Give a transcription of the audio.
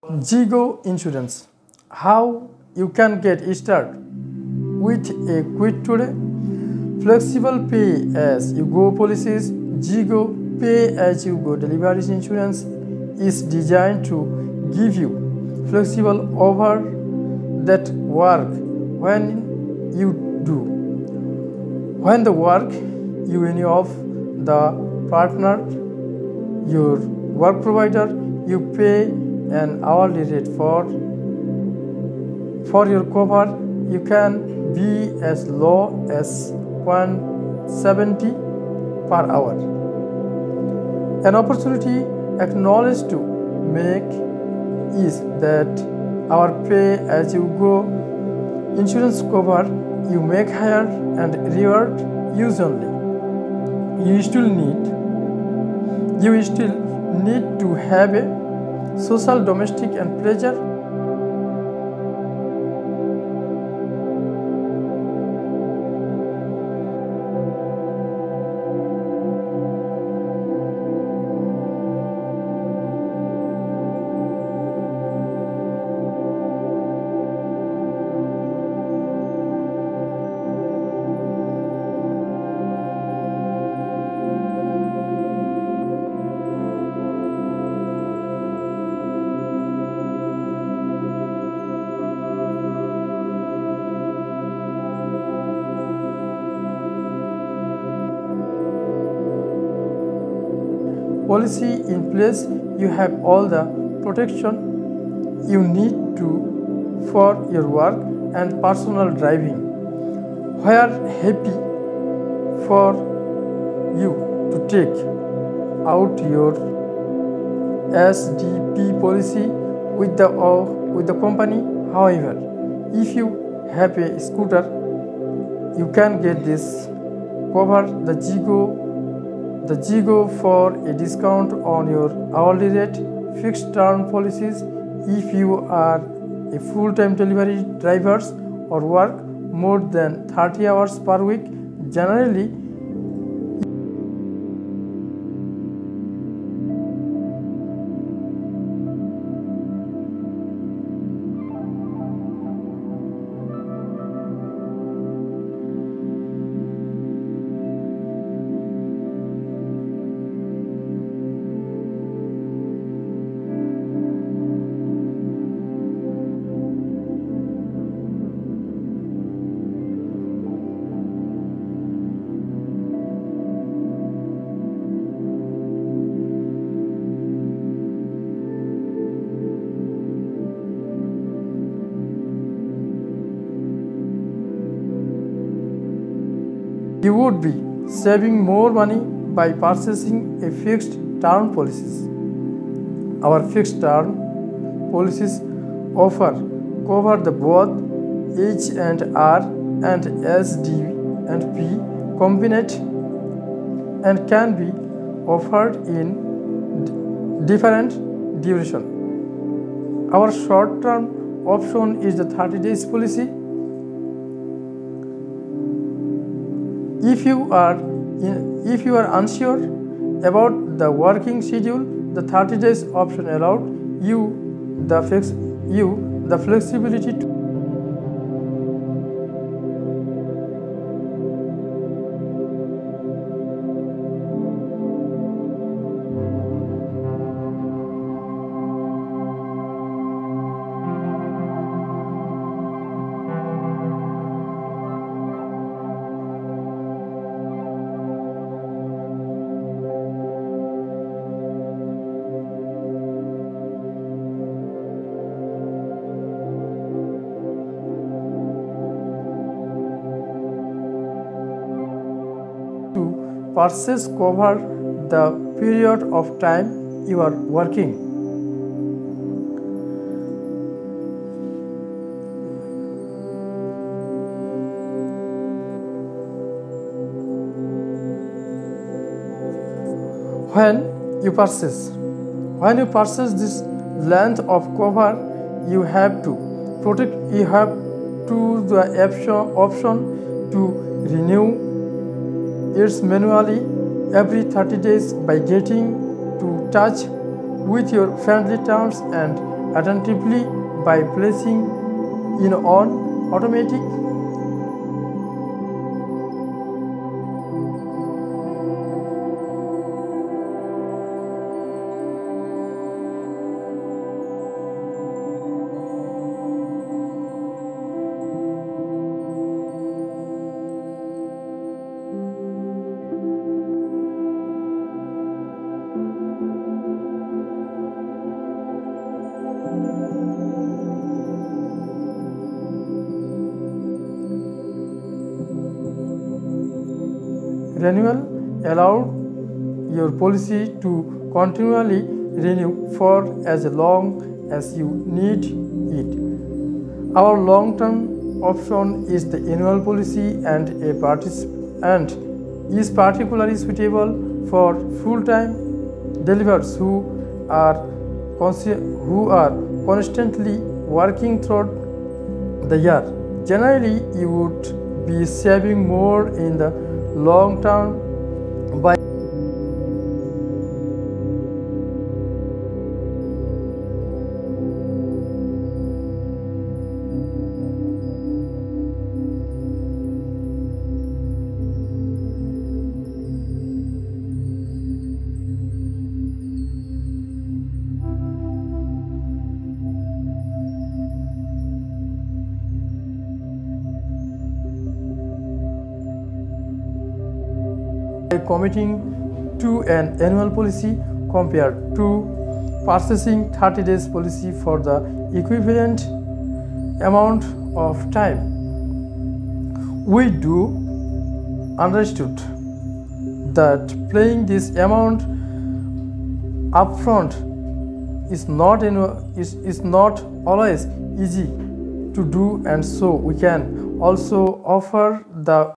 Zigo Insurance. How you can get started with a quit today? Flexible pay as you go policies. Zigo Pay as you go deliveries insurance is designed to give you flexible over that work when you do. When the work you involve the partner, your work provider, you pay an hourly rate for your cover. You can be as low as 170 per hour. An opportunity acknowledged to make is that our pay as you go insurance cover you make higher and reward use only. You still need to have a social, domestic and pleasure. Policy in place, you have all the protection you need to for your work and personal driving. We are happy for you to take out your SDP policy with the company. However, if you have a scooter, you can get this cover the Zigo for a discount on your hourly rate. Fixed term policies if you are a full-time delivery drivers or work more than 30 hours per week. Generally, you would be saving more money by purchasing a fixed term policies. Our fixed term policies cover the both H&R and SD and P combined and can be offered in different duration. Our short term option is the 30 days policy. If you are unsure about the working schedule, the 30 days option allowed you the flexibility to purchase cover the period of time you are working. When you purchase this length of cover, you have to the option to renew it manually every 30 days by getting to touch with your friendly terms and attentively by placing in on automatic. Renewal allows your policy to continually renew for as long as you need it. Our long-term option is the annual policy and is particularly suitable for full-time delivers who are constantly working throughout the year. Generally, you would be saving more in the long term by committing to an annual policy compared to purchasing 30 days policy for the equivalent amount of time. We do understood that paying this amount upfront is not always easy to do, and so we can also offer the